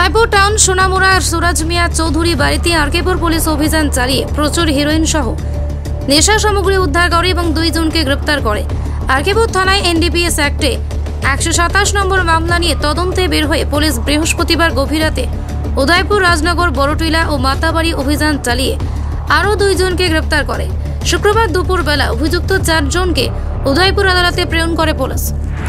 Udaipur town Sonamura Suraj Miya Chowdhury বাড়িতে RKpur police অভিযান চালিয়ে প্রচুর হেরোইন সহ নেশা সামগ্রী উদ্ধার করে এবং 2 জনকে গ্রেপ্তার করে। আরকেপুর থানায় এনডিপিএস অ্যাক্টে 127 নম্বর মামলা নিয়ে তদন্তে বের হয়ে পুলিশ বৃহস্পতিবার গভীর রাতে উদয়পুর রাজনগর বড়টিলা ও মাতাবাড়ি অভিযান চালিয়ে আরও 2 জনকে গ্রেপ্তার করে। শুক্রবার দুপুর বেলা অভিযুক্ত 4 জনকে উদয়পুর আদালতে প্রেরণ করে পুলিশ।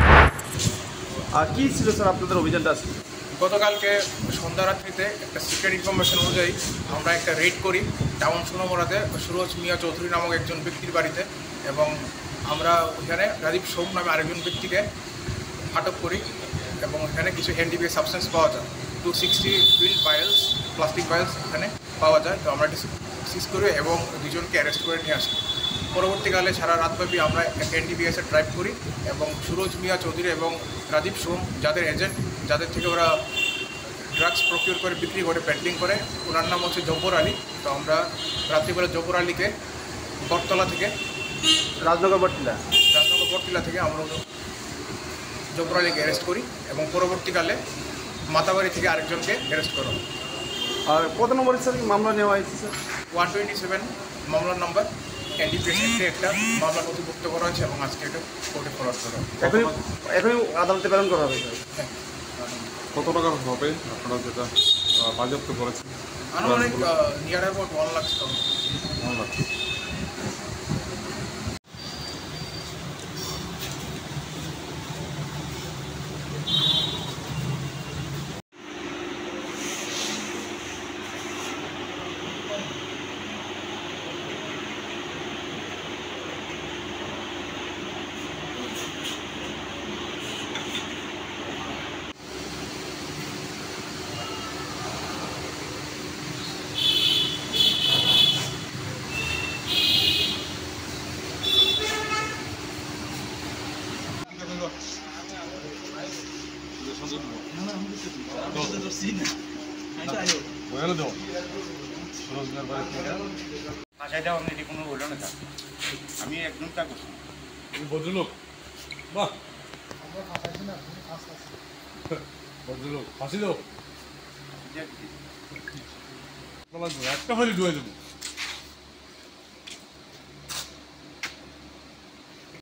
কি ছিল স্যার আপনাদের অভিযানটা? গতকালকে সন্ধ্যা রাত্রিতে একটা সিক্রেট ইনফরমেশন অনুযায়ী আমরা একটা রেড করি টাউন সোনামুড়াতে সুরজ মিয়া চৌধুরী নামক একজন ব্যক্তির বাড়িতে, এবং আমরা ওইখানে রাজীব সোম নামে আরেকজন ব্যক্তিকে আটক করি এবং এখানে কিছু এনডিপিএস সাবস্টেন্স পাওয়া যায়। 260 ফিল্ড ভাইলস প্লাস্টিক ভাইলস এখানে পাওয়া যায়। তো আমরা সিজ করি এবং 2 জনকে অ্যারেস্ট করে নিয়ে আসি। পরবর্তীকালে সারা রাতব্যাপী আমরা একটা এনডিপিএসে ড্রাইভ করি এবং সুরজ মিয়া চৌধুরী এবং রাজীব সোম যাদের এজেন্ট, যাদের থেকে ওরা ড্রাগস প্রকিউর করে বিক্রি করে পেডলিং করে, ওনার নাম হচ্ছে জব্বর আলী। তো আমরা রাত্রিবেলা জব্বর আলীকে বটতলা থেকে রাজনগর বটটিলা থেকে আমরা জব্বর আলীকে অ্যারেস্ট করি এবং পরবর্তীকালে মাতাবাড়ি থেকে আরেকজনকে অ্যারেস্ট করা হয়। আর কত নম্বরের স্যার মামলা নেওয়া হয়েছে স্যার? 127 মামলার নম্বর এনডিপিএস একটা মামলা নথিভুক্ত করা হয়েছে এবং আজকে এটা কোর্টে ফরওয়ার্ড করা হবে। এখনই আদালতে প্রেরণ করা হবে। হ্যাঁ। কত টাকা হবে আপনারা যেটা বাজেয়াপ্ত করেছেন? আনুমানিক নিয়ার অ্যাবাউট 1 লাখ। আমি একদম তা করছি ভদ্রলোক, বাহ ভদ্রলোক, ফাঁসি দাও একটা ফাঁসি ঢুয়ে দেবো।